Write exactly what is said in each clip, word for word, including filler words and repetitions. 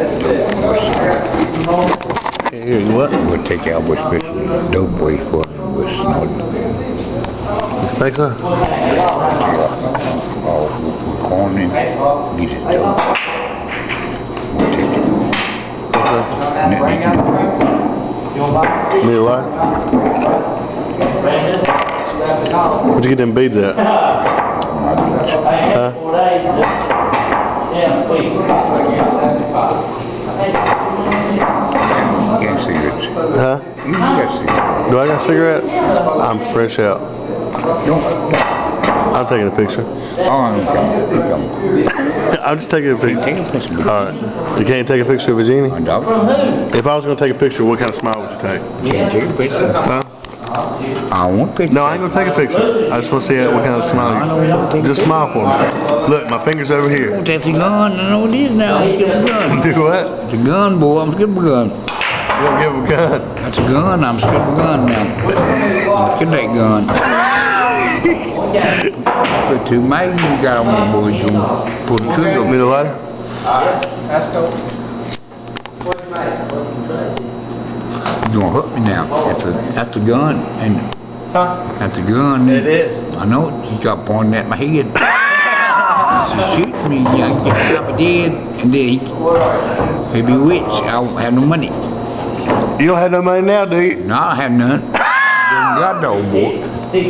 Can't hear you. What? We'll take out what's special dope boy for with snorting. You think so? All corn in, get his dope. We'll take it. Okay. Me what? Where'd you get them beads at? Huh? Huh? You got cigarettes. Do I got cigarettes? I'm fresh out. I'm taking a picture. Oh, I'm coming. I'm just taking a picture. Take a picture. Alright. You can't take a picture of a genie? My dog. If I was going to take a picture, what kind of smile would you take? You can't take a picture. Huh? I want a picture. No, I ain't going to take a picture. I just want to see what kind of smile you Just smile for me. Look, my finger's over here. Oh, that's a gun. I know it is now. I'm scared of a gun. Do what? It's a gun, boy. I'm scared of a gun. You don't give him a gun. That's a gun. I'm scared of a gun now. Look at that gun. Put two magnums you got on the boys. You gonna pull the trigger. Me the lighter? That's cool. You're gonna hurt me now. That's a that's a gun. And Huh? that's a gun. It is. I know it. You got pointing at my head. So shoot me. I get top of dead. And then he, he be rich. I don't have no money. You don't have no money now, do you? No, I have none. Don't got no boy.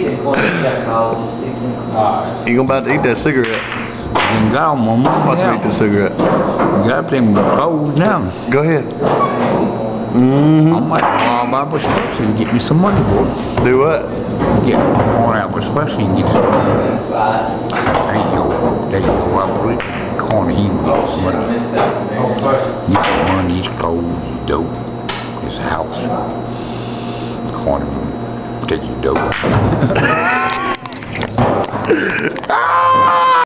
You gonna about to eat that cigarette. You got my money. Watch me eat this cigarette. You got them clothes now. Go ahead. Mm-hmm. I might go buy what's first and get me some money, boy. Do what? Get corn out what's first and get some money. There you go. There you go. I put it corn and he can get some money. Get your money, his clothes, his dope, his house. Corn and take your dope.